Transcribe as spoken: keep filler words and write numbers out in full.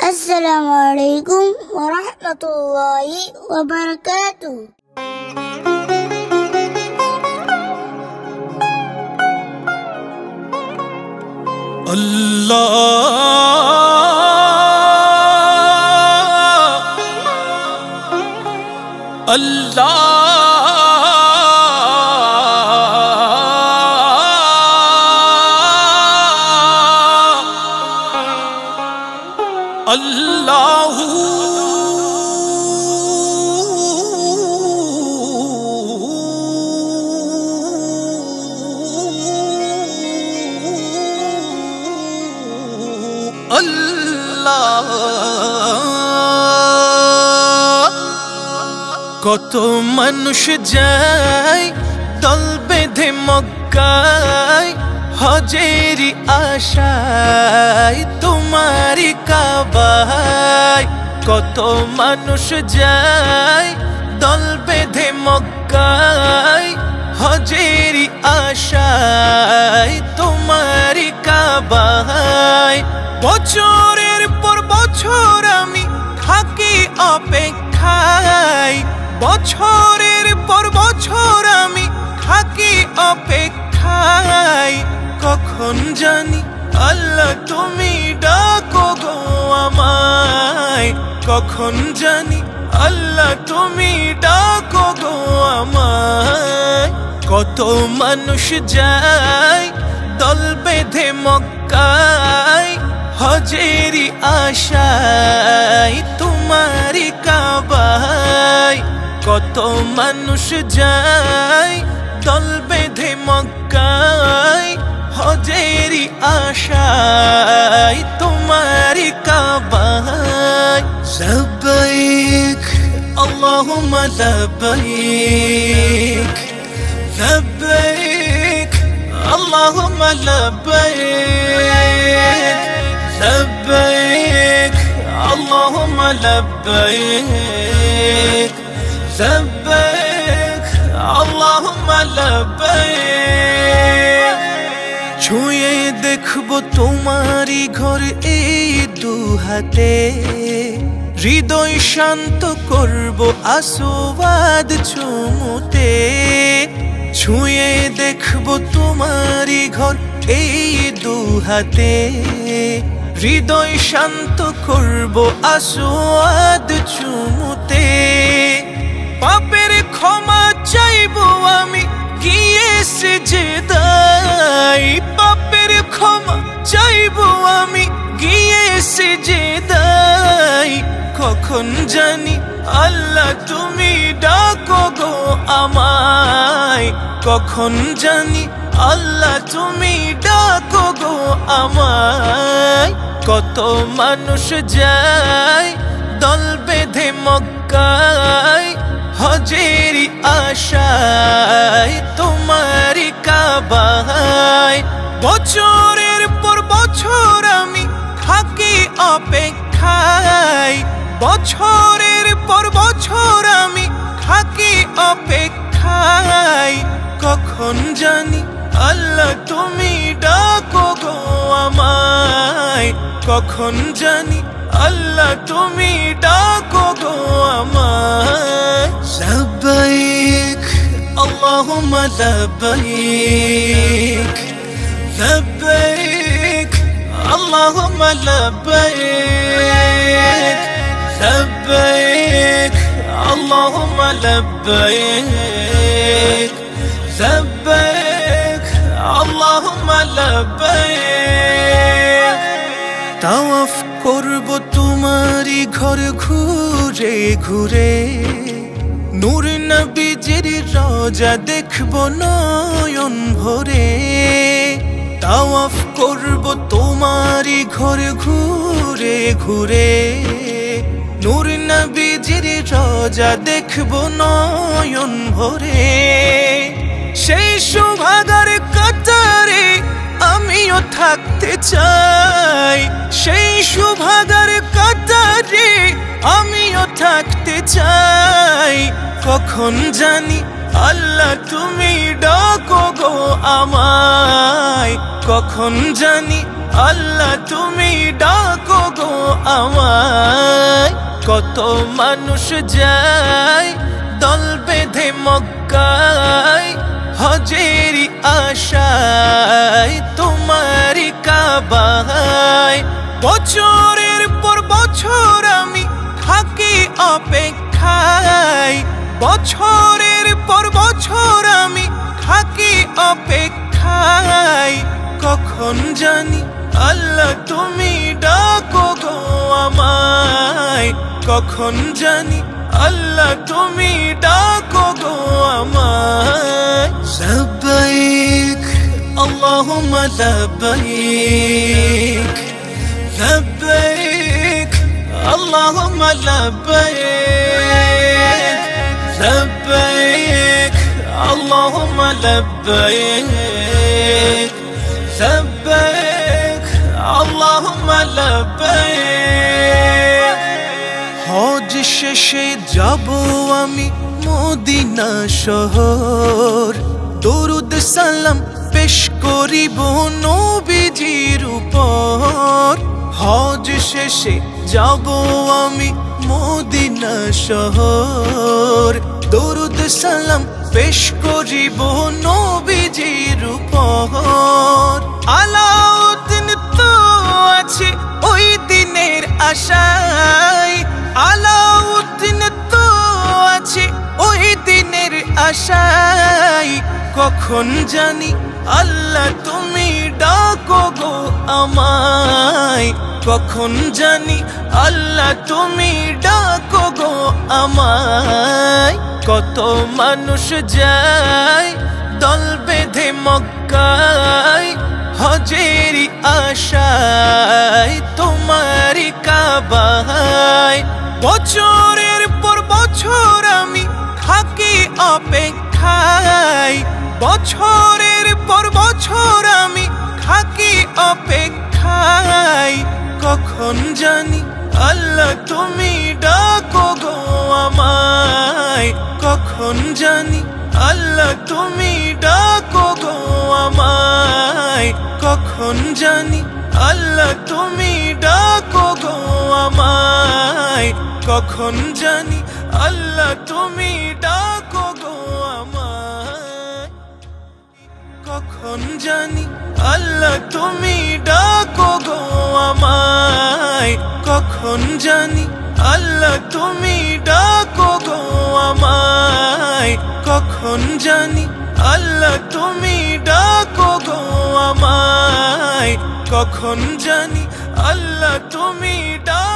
السلام عليكم ورحمة الله وبركاته. الله الله الله الله কত মানুষ যায় দল বেঁধে মক্কায় হজেরি আশায় তোমারি কাবায়। কত মানুষ যায় দল বেঁধে মক্কায় হজেরি আশায় তোমারি কাবায়। বছরের পর বছর আমি থাকি অপেক্ষায়, বছরের পর বছর আমি থাকি অপেক্ষায়। কখন জানি আল্লাহ তুমি ডাকো গো আমায়, কখন জানি আল্লাহ তুমি ডাকো গো আমায়। কত মানুষ যায় দল বেঁধে মক্কায় হজেরি আশায় তোমারি কাবায়। কত মানুষ যায় দল বেঁধে মক্কায় হজেরি আশায় তোমারি কাবায়। লব্বাইক আল্লাহুম্মা লব্বাইক, লব্বাইক আল্লাহুম্মা লব্বাইক, লব্বাইক আল্লাহুম্মা লব্বাইক, লব্বাইক আল্লাহুম্মা লব্বাইক। ছুঁয়ে দেখবো তোমারি ঘর এই দু হাতে, হৃদয় শান্ত করবো আসোয়াদ চুমুতে। ছুঁয়ে দেখবো তোমারি ঘর এই দু হাতে, হৃদয় শান্ত করবো আসোয়াদ চুমুতে। পাপের ক্ষমা চাইবো আমি গিয়ে সিজদায়, পাপের ক্ষমা চাইবো আমি গিয়ে সিজদায়। কখন জানি আল্লাহ তুমি ডাকো গো আমায়, কখন জানি আল্লাহ তুমি ডাকো গো আমায়। কত মানুষ যায় দল বেঁধে মক্কায় হজেরি আশায় তোমারি কাবায়। বছরের পর বছর আমি থাকি অপেক্ষায়, বছরের পর বছর আমি থাকি অপেক্ষায়। কখন জানি আল্লাহ তুমি ডাকো গো আমায়, কখন জানি আল্লাহ তুমি ডাকো গো আমায়। লব্বাইক আল্লাহুম্মা লব্বাইক, লব্বাইক আল্লাহুম্মা লব্বাইক, লব্বাইক আল্লাহুম্মা লব্বাইক, লব্বাইক আল্লাহুম্মা লব্বাইক। তাওয়াফ করবো তোমারি ঘর ঘুরে ঘুরে, নূর নবীজির রওজা দেখবো নয়ন ভরে। তাওয়াফ করবো তোমারি ঘর ঘুরে ঘুরে, নূর নবীজির রওজা দেখবো নয়ন ভরে। সেই সুভাগার কাতারে আমিও থাকতে চাই, সেই সুভাগার কাতারে আমিও থাকতে চাই। কখন জানি আল্লাহ তুমি ডাকো গো আমায়, কখন জানি আল্লাহ তুমি ডাকো গো আমায়। কত মানুষ যায় দল বেঁধে মক্কায়, হজেরি আশায় তোমারি কাবায়। বছরের পর বছর আমি থাকি অপেক্ষায়, বছরের পর বছর আমি থাকি অপেক্ষায়। কখন জানি আল্লাহ তুমি ডাকো গো আমায়, কখন জানি আল্লাহ তুমি ডাকো গো আমায়। লব্বাইক আল্লাহুম্মা লব্বাইক, লব্বাইক আল্লাহুম্মা লব্বাইক, লব্বাইক আল্লাহুম্মা লব্বাইক, লব্বাইক আল্লাহুম্মা লব্বাইক। হজ শেষে যাব আমি মদিনা শহর, দরুদ সালাম পেশ করিব নবীজির উপর। হজ শেষে যাব আমি মদিনা শহর, দরুদ সালাম পেশ করিব নবীজির উপর। আলাউদ্দিন তো আছে ওই দিনের আশায়, আলাউদ্দিন তো আছে ওই দিনের আশায়। কখন জানি আল্লাহ তুমি ডাকো গো আমায়, কখন জানি আল্লাহ তুমি ডাকো গো আমায়। কত মানুষ যায় দল বেঁধে মক্কায়, হজেরি আশায় তোমারি কাবায়। বছরের পর বছর আমি থাকি অপেক্ষায়, বছরের পর বছর আমি থাকি অপেক্ষায়। কখন জানি আল্লাহ তুমি ডাকো গো আমায়, কখন জানি আল্লাহ তুমি ডাকো গো আমায়। কখন জানি আল্লাহ তুমি ডাকো গো আমায়, কখন জানি আল্লাহ তুমি ডাকো গো আমায়। কখন জানি আল্লাহ তুমি ডাকো গো আমায়, কখন জানি আল্লাহ তুমি ডাকো গো আমায়। কখন জানি আল্লাহ তুমি ডাকো গো আমায়, কখন জানি আল্লাহ তুমি ডাকো।